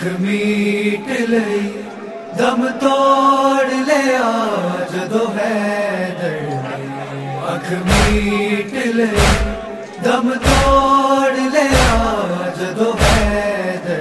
meat لئی دم توڑ لیا جدو حیدر اکھ میٹ لئی دم توڑ لیا جدو حیدر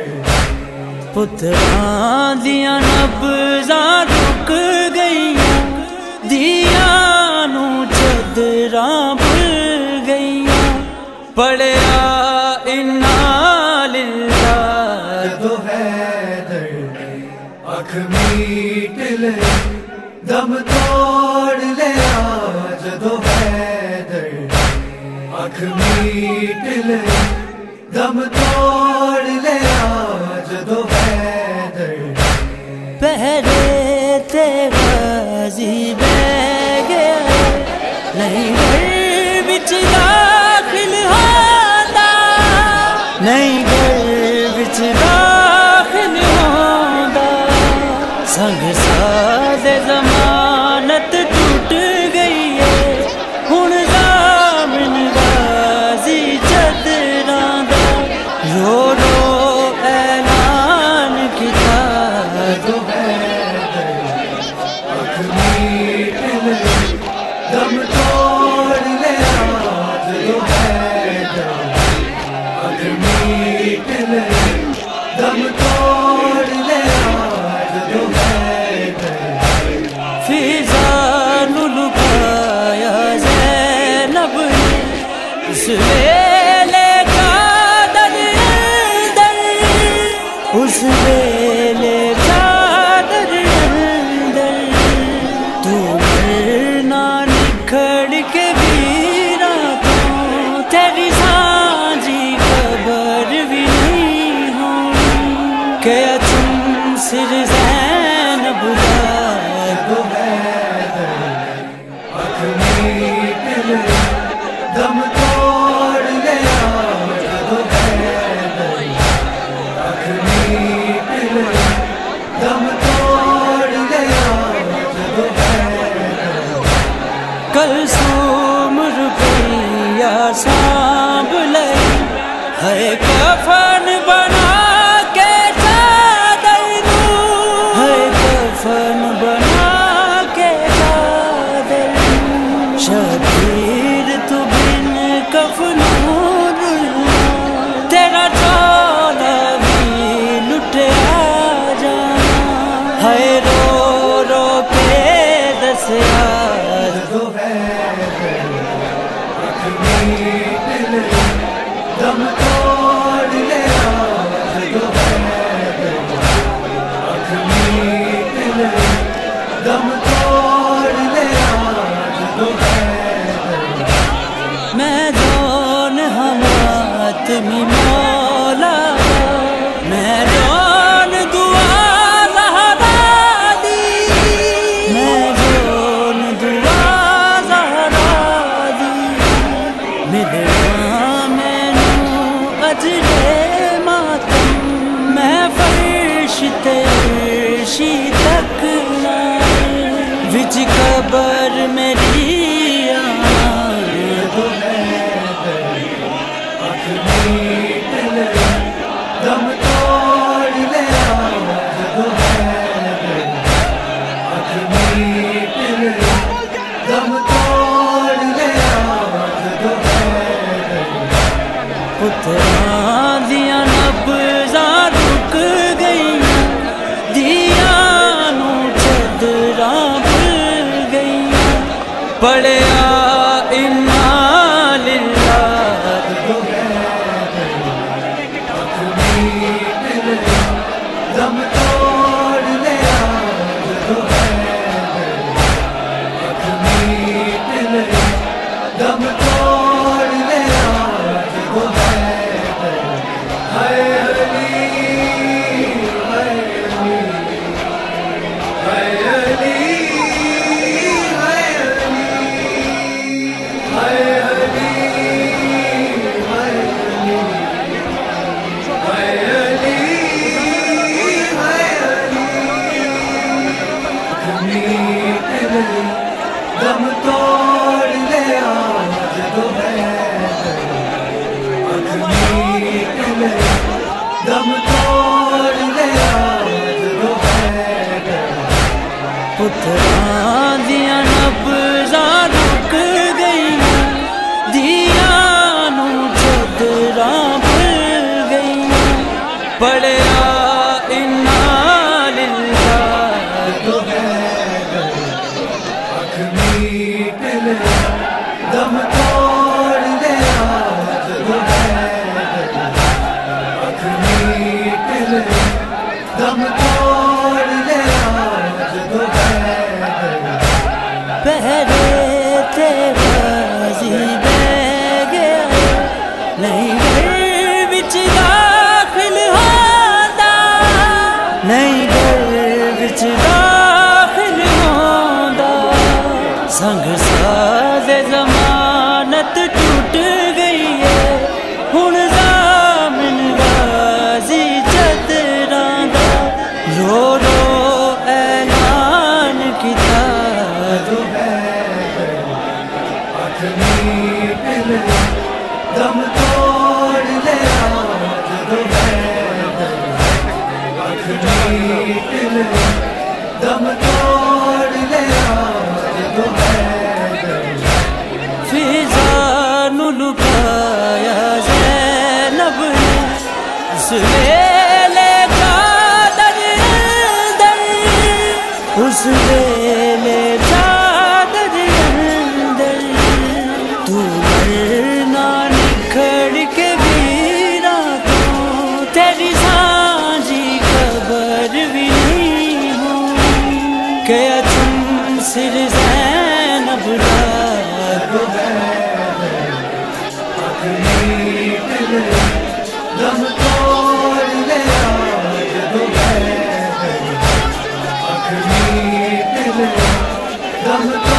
پتراں دیاں نبضاں رک گئیاں دیاں نو چادراں بھل گئیاں پڑھیا انا للہ جدو حیدر اکھ میٹ لئی دم توڑ لیا جدو حیدر اکھ میٹ لئی دم توڑ لیا جدو حیدر پہرے تے غازی بہ گیا نہیں گھر بچ داخل ہوندا نہیں گھر بچ داخل ہوندا سنگ ساز ضمانت ٹوٹ گئی ہے ہن ضامن غازی چادراں دا رو رو اعلان کیتا جدو حیدر اکھ میٹ لئی دم توڑ لیا جدو حیدر اکھ میٹ لئی دم توڑ لیا جدو حیدر فضا نو لکایا زینب نے اس ویلے چادر اندر اس ویلے چادر اندر تو مرنا نکھڑ کے ویراں تو تیری سانجی قبر بھی نہیں ہونی کہ تم سر زینب دا جدو حیدر اکھ میٹ لئی دم توڑ لیا جدو حیدر اکھ میٹ لئی دم توڑ لیا جدو حیدر کلثوم روپیہ سانبھ لئی ہے کفن بنا کے چادر نو ہے کفن بنا کے چادر شبیر تو بن کفنوں تیرا چولا بھی لٹیا جانا ہے رو رو کے دسیا جدو حیدر اکھ میٹ لئی دم توڑ لیا جدو حیدر اکھ میٹ لئی دم توڑ لیا جدو حیدر میں جون حماتمی مولا میں جون دعا زہرا دی میں جون دعا زہرا دی ملنا مینوں اجرے ماتم میں فرش تے عرشی تک نہ وچ قبر میری آن جدو حیدر اکھ میٹ لئی دم توڑ لیا جدو حیدر اکھ میٹ لئی دم توڑ لیا جدو حیدر پتراں دیاں نبضاں رک گئیاں دیاں نو چادراں بھل گئیاں پڑھیا انا للہ جدو حیدر اکھ میٹ لئی دم توڑ لیا جدو حیدر اکھ میٹ لئی دم توڑ لیا جدو حیدر ہائے علی ہائے علی ہائے علی ہائے علی پتھراں دیاں نبضاں رک گئیاں دیاں نوں چادراں بھل گئیاں پڑھیا انا للہ تو حیدر اکھ میٹ لے دم توڑ لیا جدو حیدر اکھ میٹ لے دم توڑ لیا جدو حیدر پہرے تے غازی بہ گیا نہیں گھر وچ داخل ہوندا نہیں گھر وچ داخل ہوندا سنگ ساز ضمانت ٹوٹ گئی ہے ہن ضامن غازی چادراں دا رو رو اعلان کیتا جدو حیدر اکھ میٹ لے دم توڑ لیا جدو حیدر اکھ میٹ لے دم توڑ لیا جدو حیدر فضا نو لکایا زینب نے اس ویلے چادر اندر اس ویلے چادر اندر تو مرنا نکھڑ کے ویراں تو تیری سانجی خبر بھی نہیں ہوں کہ تم سر زینب لا جدو حیدر اکھ میٹ لے دم توڑ لیا جدو حیدر اکھ میٹ لے دم توڑ